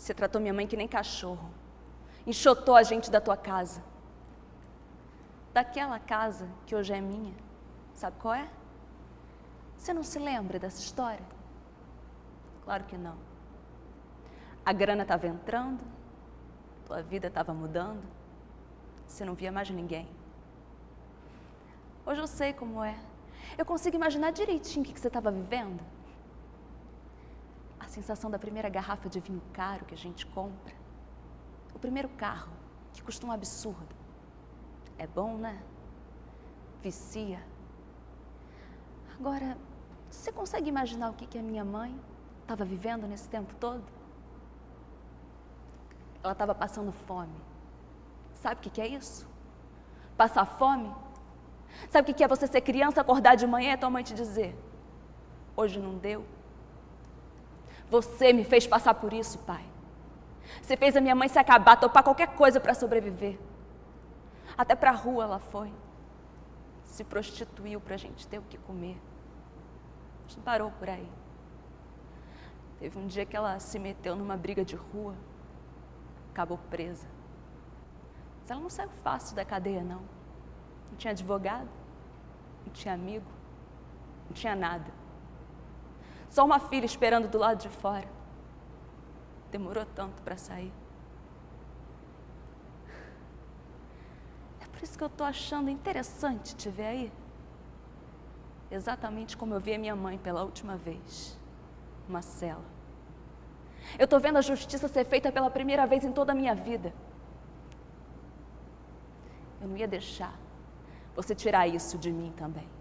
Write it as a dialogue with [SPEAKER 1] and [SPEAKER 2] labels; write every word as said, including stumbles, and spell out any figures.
[SPEAKER 1] Você tratou minha mãe que nem cachorro. Enxotou a gente da tua casa. Daquela casa que hoje é minha. Sabe qual é? Você não se lembra dessa história? Claro que não. A grana estava entrando, tua vida estava mudando, você não via mais ninguém. Hoje eu sei como é. Eu consigo imaginar direitinho o que você estava vivendo. A sensação da primeira garrafa de vinho caro que a gente compra. O primeiro carro, que custa um absurdo. É bom, né? Vicia. Agora, você consegue imaginar o que que a minha mãe estava vivendo nesse tempo todo? Ela estava passando fome. Sabe o que que é isso? Passar fome? Sabe o que que é você ser criança, acordar de manhã e tua mãe te dizer: hoje não deu? Você me fez passar por isso, pai. Você fez a minha mãe se acabar, topar qualquer coisa para sobreviver. Até para a rua ela foi. Se prostituiu para a gente ter o que comer. Mas não parou por aí. Teve um dia que ela se meteu numa briga de rua. Acabou presa. Mas ela não saiu fácil da cadeia, não. Não tinha advogado, não tinha amigo, não tinha nada. Só uma filha esperando do lado de fora. Demorou tanto para sair. É por isso que eu estou achando interessante te ver aí. Exatamente como eu vi a minha mãe pela última vez. Uma cela. Eu estou vendo a justiça ser feita pela primeira vez em toda a minha vida. Eu não ia deixar você tirar isso de mim também.